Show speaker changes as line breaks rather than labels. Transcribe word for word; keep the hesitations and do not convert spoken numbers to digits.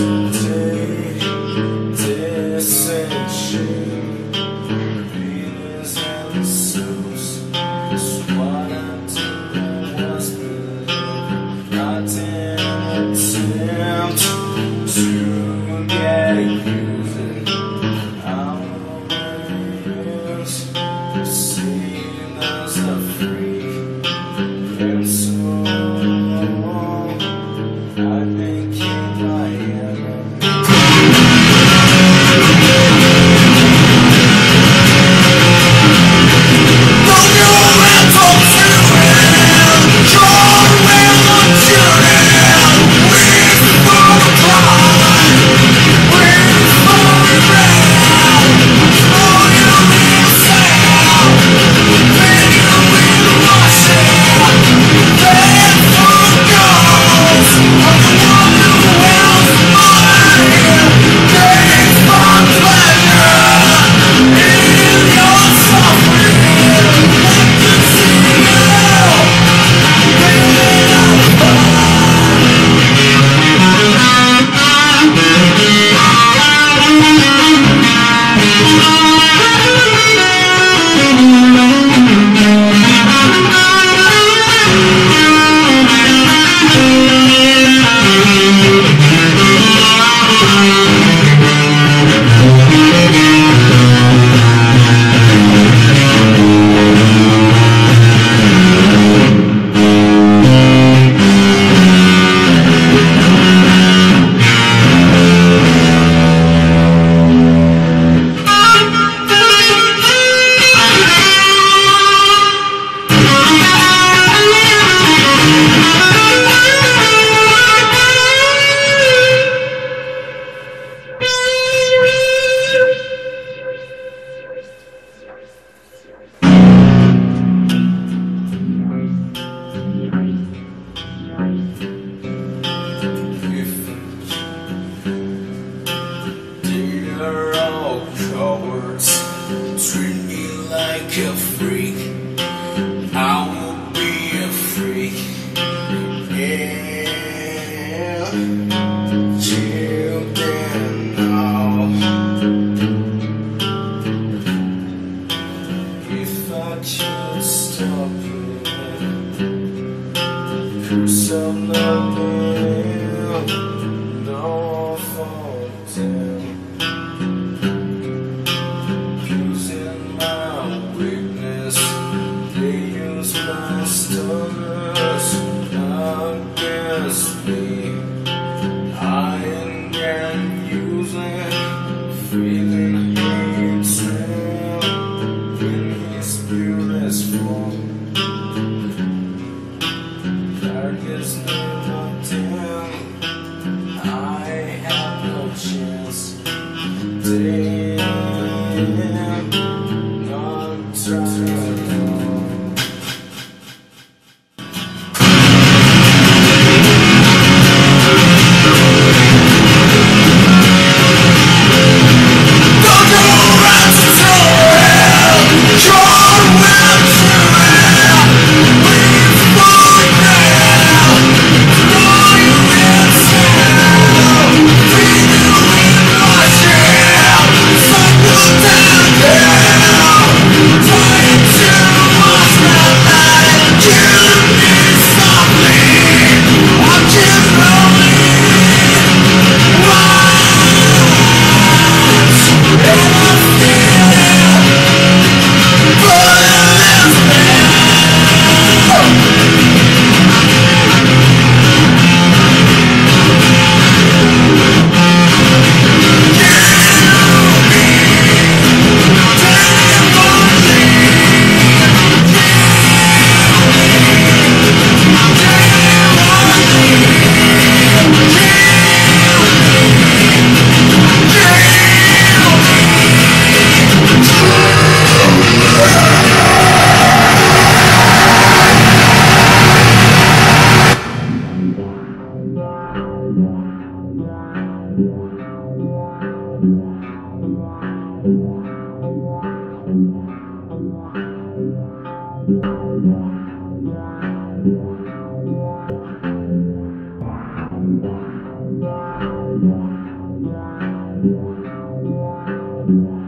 today, this and shame, feelings and souls. Is what I do was believe, not an attempt to get used. I will use the same as a freak, and so I became my enemy. They're all cowards, treat me like a freak. I will be a freak, yeah. Children all, if I could stop it, cause I'm not there, no fault down. My stars against me, I am using feeling hatred in his purest form. Darkest name of damn, I have no chance. Damn, not trying.
Yeah.
Bye.